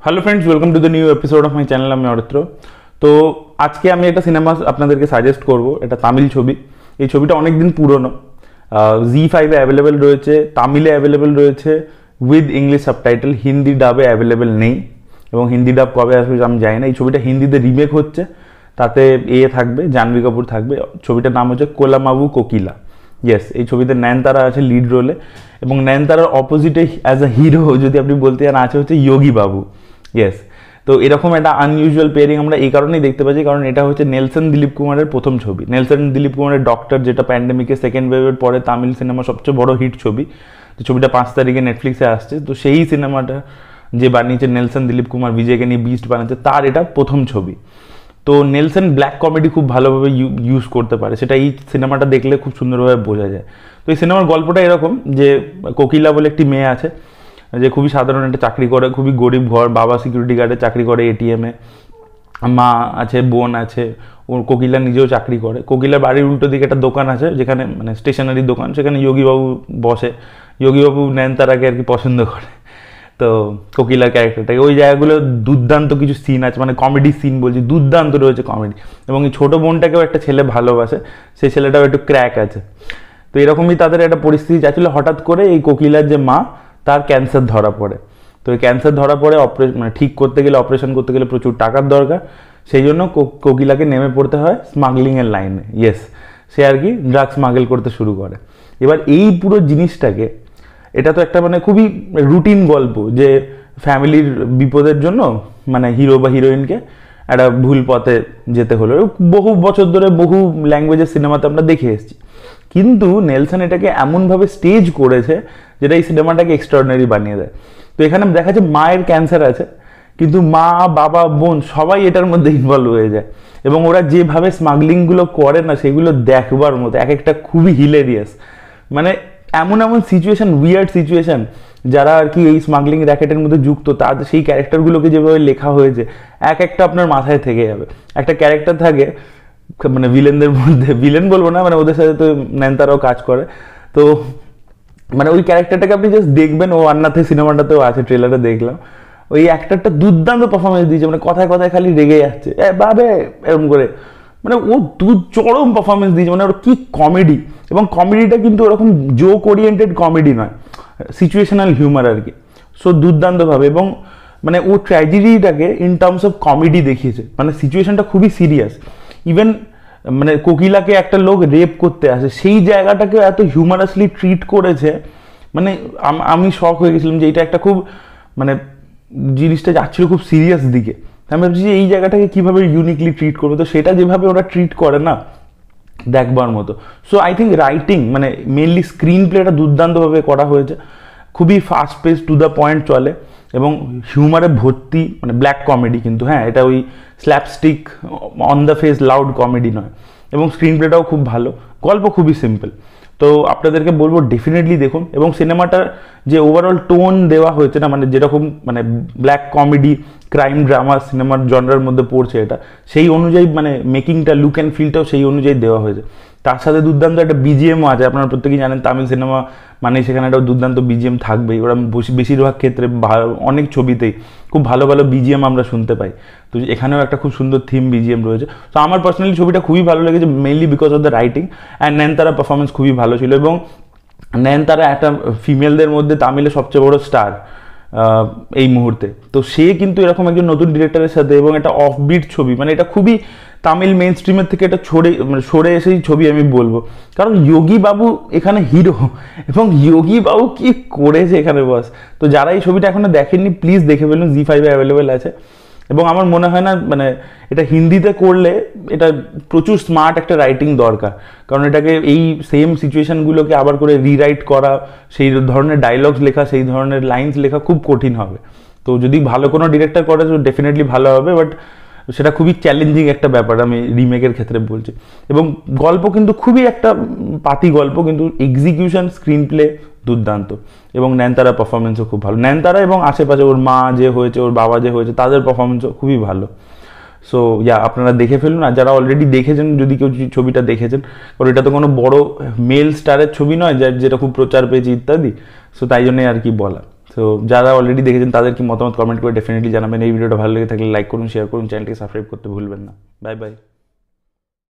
Hello friends, welcome to the new episode of my channel. আমি অরিত্র। তো আজকে আমি একটা সিনেমা আপনাদেরকে সাজেস্ট করব। এটা তামিল ছবি। এই ছবিটা অনেকদিন পুরনো, জি5-এ অ্যাভেলেবেল রয়েছে, তামিলে অ্যাভেলেবেল রয়েছে উইথ ইংলিশ সাবটাইটেল। হিন্দি ডাবে অ্যাভেলেবেল নেই এবং হিন্দি ডাব কবে আসবে আমি জানি না। এই ছবিটা হিন্দিতে রিমেক হচ্ছে, তাতে থাকবে, জাহ্নবী কাপুর থাকবে। ছবিটার নাম হচ্ছে কোলামাবু কোকিলা। ইয়েস, এই ছবিতে নয়নতারা আছে লিড রোলে এবং নয়নতারার অপোজিটে অ্যাজ আ হিরো যদি আপনি বলতে চান আছে হচ্ছে যোগী বাবু। ইয়েস, তো এরকম একটা আনইউজুয়াল পেয়ারিং আমরা এই কারণেই দেখতে পাচ্ছি, কারণ এটা হচ্ছে নেলসন দিলীপ কুমারের প্রথম ছবি। নেলসন দিলীপ কুমারের ডক্টর, যেটা প্যান্ডেমিকের সেকেন্ড ওয়েভের পরে তামিল সিনেমা সবচেয়ে বড় হিট ছবি। তো ছবিটা 5 তারিখে নেটফ্লিক্সে আসছে। তো সেই সিনেমাটা যে বানিয়েছে নেলসন দিলীপ কুমার, বিজয়কে নিয়ে বিস্ট বানাচ্ছে, তার এটা প্রথম ছবি। তো নেলসন ব্ল্যাক কমেডি খুব ভালোভাবে ইউজ করতে পারে, সেটা এই সিনেমাটা দেখলে খুব সুন্দরভাবে বোঝা যায়। তো এই সিনেমার গল্পটা এরকম যে কোকিলা বলে একটি মেয়ে আছে, যে খুবই সাধারণ একটা চাকরি করে, খুবই গরিব ঘর, বাবা সিকিউরিটি গার্ডে চাকরি করে এটিএমে, মা আছে, বোন আছে, ওর কোকিলা নিজেও চাকরি করে। কোকিলার বাড়ির উল্টো দিকে একটা দোকান আছে, যেখানে মানে স্টেশনারি দোকান, সেখানে যোগীবাবু বসে। যোগীবাবু নয়নতারাকে আর কি পছন্দ করে। তো কোকিলার ক্যারেক্টারটাকে, ওই জায়গাগুলো দুর্দান্ত কিছু সিন আছে, মানে কমেডি সিন বলছি, দুর্দান্ত রয়েছে কমেডি। এবং এই ছোটো বোনটাকেও একটা ছেলে ভালোবাসে, সেই ছেলেটাও একটু ক্র্যাক আছে। তো এরকমই তাদের একটা পরিস্থিতি যাচ্ছিল। হঠাৎ করে এই কোকিলার যে মা, তার ক্যান্সার ধরা পড়ে। তো এই ক্যান্সার ধরা পড়ে, মানে ঠিক করতে গেলে, অপারেশন করতে গেলে প্রচুর টাকার দরকার। সেই জন্য কোকিলাকে নেমে পড়তে হয় স্মাগলিংয়ের লাইনে। ইয়েস, সে আর কি ড্রাগ স্মাগল করতে শুরু করে। এবার এই পুরো জিনিসটাকে, এটা তো একটা মানে খুবই রুটিন গল্প, যে ফ্যামিলির বিপদের জন্য মানে হিরো বা হিরোইনকে একটা ভুল পথে যেতে হলো। বহু বছর ধরে বহু ল্যাঙ্গুয়েজের সিনেমাতে আমরা দেখে এসেছি, কিন্তু নেলসন এটাকে এমনভাবে স্টেজ করেছে যেটা এই সিনেমাটাকে এক্সট্রাঅর্ডিনারি বানিয়ে দেয়। তো এখানে দেখা যাচ্ছে মায়ের ক্যান্সার আছে, কিন্তু মা, বাবা, বোন সবাই এটার মধ্যে ইনভলভ হয়ে যায়। এবং ওরা যেভাবে স্মাগলিংগুলো করে না, সেগুলো দেখবার মতো, এক একটা খুবই হিলেরিয়াস। মানে এমন এমন সিচুয়েশন, উইয়ার্ড সিচুয়েশন, যারা আর কি এই স্মাগলিং র্যাকেটের মধ্যে যুক্ত, তাদের সেই ক্যারেক্টারগুলোকে যেভাবে লেখা হয়েছে, এক একটা আপনার মাথায় থেকে যাবে। একটা ক্যারেক্টার থাকে মানে ভিলেনদের মধ্যে, ভিলেন বলবো না, মানে ওদের সাথে তো নয়নতারাও কাজ করে। তো মানে ওই ক্যারেক্টারটাকে আপনি জাস্ট দেখবেন, ও আন্নাথে সিনেমাটাতেও আছে, ট্রেলারে দেখলাম। ওই অ্যাক্টারটা দুর্দান্ত পারফরমেন্স দিয়েছে, মানে কথায় কথায় খালি রেগে যাচ্ছে, বাবে এরকম করে, মানে ও চরম পারফরমেন্স দিয়েছে। মানে ওর কি কমেডি, এবং কমেডিটা কিন্তু ওরকম জোক ওরিয়েন্টেড কমেডি নয়, সিচুয়েশনাল হিউমার আর কি। সো দুর্দান্তভাবে, এবং মানে ও ট্র্যাজেডিটাকে ইন টার্মস অফ কমেডি দেখিয়েছে। মানে সিচুয়েশনটা খুবই সিরিয়াস। ইভেন মানে কোকিলাকে একটা লোক রেপ করতে আসে, সেই জায়গাটাকে এত হিউমারাসলি ট্রিট করেছে, মানে আমি শক হয়ে গেছিলাম যে এটা একটা খুব মানে জিনিসটা যাচ্ছিল খুব সিরিয়াস দিকে। আমি ভাবছি যে এই জায়গাটাকে কীভাবে ইউনিকলি ট্রিট করবে, তো সেটা যেভাবে ওরা ট্রিট করে না, দেখবার মতো। সো আই থিঙ্ক রাইটিং, মানে মেনলি স্ক্রিন প্লেটা দুর্দান্তভাবে করা হয়েছে, খুবই fast pace, to the point চলে, এবং হিউমারে ভর্তি, মানে ব্ল্যাক কমেডি কিন্তু, হ্যাঁ, এটা ওই slapstick on the face loud comedy নয়। এবং স্ক্রিন প্লেটাও খুব ভালো, গল্প খুবই সিম্পল। তো আপনাদেরকে বলবো ডেফিনেটলি দেখুন। এবং সিনেমাটার যে ওভারঅল টোন দেওয়া হয়েছে না, মানে যেরকম মানে ব্ল্যাক কমেডি, ক্রাইম ড্রামা সিনেমার জনরার মধ্যে পড়ছে এটা, সেই অনুযায়ী মানে মেকিংটা, লুক অ্যান্ড ফিলটাও সেই অনুযায়ী দেওয়া হয়েছে। তার সাথে দুর্দান্ত একটা বিজিএমও আছে। আপনারা প্রত্যেকেই জানেন তামিল সিনেমা মানে সেখানে একটা দুর্দান্ত বিজিএম থাকবেই। ওরা বেশিরভাগ ক্ষেত্রে অনেক ছবিতেই খুব ভালো ভালো বিজিএম আমরা শুনতে পাই। তো এখানেও একটা খুব সুন্দর থিম বিজিএম রয়েছে। তো আমার পার্সোনালি ছবিটা খুবই ভালো লেগেছে, mainly because of the writing and Nayanthara performance খুবই ভালো ছিল। এবং নয়নতারা একটা ফিমেলদের মধ্যে তামিলে সবচেয়ে বড় স্টার এই মুহূর্তে। তো সে কিন্তু এরকম একজন নতুন ডিরেক্টরের সাথে, এবং একটা অফবিট ছবি, মানে এটা খুবই তামিল মেইন স্ট্রিমের থেকে এটা সরে এসেই ছবি আমি বলবো, কারণ যোগী বাবু এখানে হিরো, এবং যোগী বাবু কি করেছে এখানে বস। তো যারা এই ছবিটা এখনো দেখেননি, প্লিজ দেখে ফেলুন, জি5-এ অ্যাভেলেবেল আছে। এবং আমার মনে হয় না মানে এটা হিন্দিতে করলে এটা প্রচুর স্মার্ট একটা রাইটিং দরকার, কারণ এটাকে এই সেম সিচুয়েশনগুলোকে আবার করে রিরাইট করা, সেই ধরনের ডায়লগস লেখা, সেই ধরনের লাইন্স লেখা খুব কঠিন হবে। তো যদি ভালো কোনো ডিরেক্টর করে তো ডেফিনেটলি ভালো হবে, বাট সেটা খুবই চ্যালেঞ্জিং একটা ব্যাপার, আমি রিমেকের ক্ষেত্রে বলছি। এবং গল্প কিন্তু খুবই একটা পাতি গল্প, কিন্তু এক্সিকিউশন, স্ক্রিন প্লে দুর্দান্ত। এবং নয়নতারা পারফরমেন্সও খুব ভালো। নয়নতারা এবং আশেপাশে ওর মা যে হয়েছে, ওর বাবা যে হয়েছে, তাদের পারফরমেন্সও খুবই ভালো। সো আপনারা দেখে ফেলুন। আর যারা অলরেডি দেখেছেন, যদি কেউ ছবিটা দেখেছেন, কারণ এটা তো কোনো বড় মেল স্টারের ছবি নয় যেটা খুব প্রচার পেয়েছে ইত্যাদি, সো তাই জন্যই আর কি বলা। সো সো যারা অলরেডি দেখেছেন তাদের কি মতামত কমেন্ট করে ডেফিনেটলি জানাবেন। এই ভিডিওটা ভালো লেগে থাকলে লাইক করুন, শেয়ার করুন, চ্যানেলটিকে সাবস্ক্রাইব করতে ভুলবেন না। Bye by.